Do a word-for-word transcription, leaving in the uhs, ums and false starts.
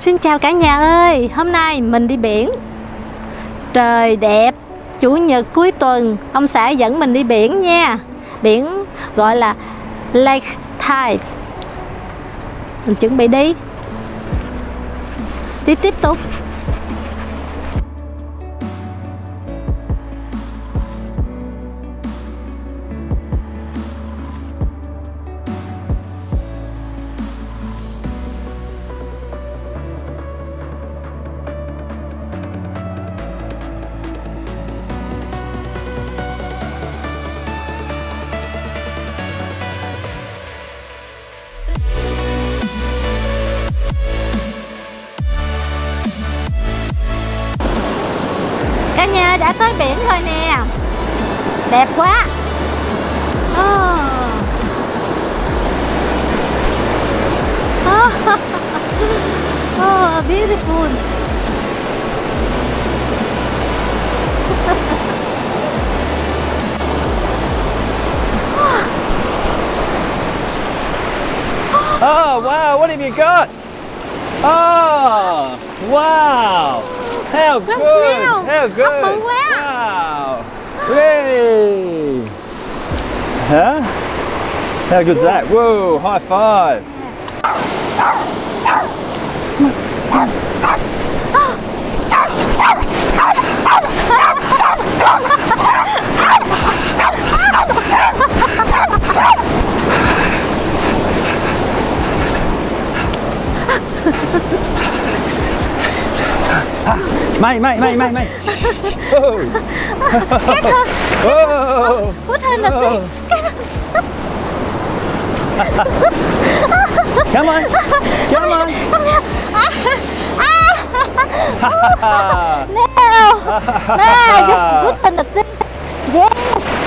Xin chào cả nhà ơi, hôm nay mình đi biển. Trời đẹp, chủ nhật cuối tuần ông xã dẫn mình đi biển nha. Biển gọi là Lake Type. Mình chuẩn bị đi. Đi tiếp tục. Cả nhà đã tới biển rồi nè. Đẹp quá. Oh. Oh. Oh, beautiful. Oh, wow, what have you got? Oh, wow. How good, nào. how good. Bự quá. Wow. Yay. Huh? How good's that? Whoa, high five. Mày, mày, mày, mày, mày. Oh. Oh. Put her in the sea. Come on, come on. No, no, just put her in the sea. Yes.